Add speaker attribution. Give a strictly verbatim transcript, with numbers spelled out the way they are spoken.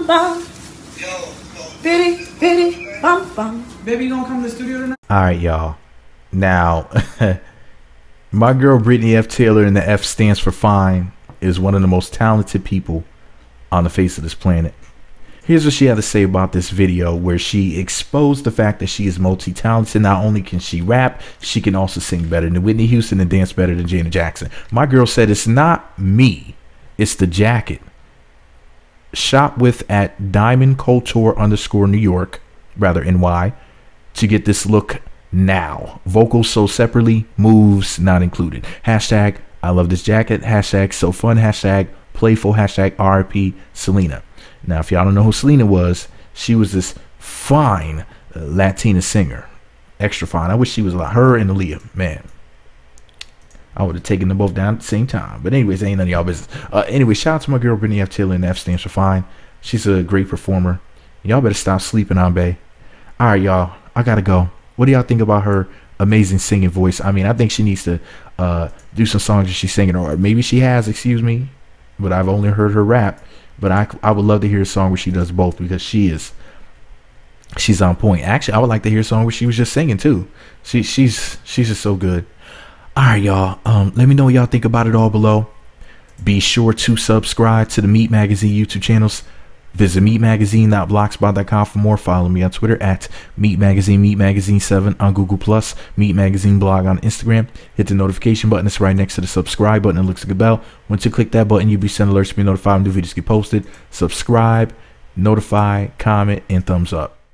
Speaker 1: bum bum. Bitty, bitty, bum bum.
Speaker 2: Baby, you gonna come to the studio tonight?
Speaker 3: All right, y'all. Now, my girl Brittney F Taylor, and the F stands for fine, is one of the most talented people on the face of this planet. Here's what she had to say about this video, where she exposed the fact that she is multi-talented. Not only can she rap, she can also sing better than Whitney Houston and dance better than Janet Jackson. My girl said, it's not me, it's the jacket. Shop with at Diamond Couture underscore New York, rather N Y, to get this look now. Vocals sold separately, moves not included. Hashtag I love this jacket. Hashtag so fun. Hashtag playful. Hashtag R I P Selena. Now, if y'all don't know who Selena was, she was this fine uh, Latina singer. Extra fine. I wish she was like her and Aaliyah. Man, I would have taken them both down at the same time. But anyways, ain't none of y'all business. Uh, anyway, shout out to my girl Brittney F Taylor, and F stands for fine. She's a great performer. Y'all better stop sleeping on Bae. All right, y'all. I gotta go. What do y'all think about her amazing singing voice? I mean, I think she needs to uh, do some songs that she's singing, or maybe she has, excuse me, but I've only heard her rap. But I, I would love to hear a song where she does both, because she is, she's on point. Actually, I would like to hear a song where she was just singing too. She, she's, she's just so good. All right, y'all. Um, let me know what y'all think about it all below. Be sure to subscribe to the Meat Magazine YouTube channels. Visit meat magazine dot blogspot dot com for more. Follow me on Twitter at Meat Magazine, Meat Magazine seven on Google Plus, Meat Magazine blog on Instagram. Hit the notification button. It's right next to the subscribe button. It looks like a bell. Once you click that button, you'll be sent alerts to be notified when new videos get posted. Subscribe, notify, comment, and thumbs up.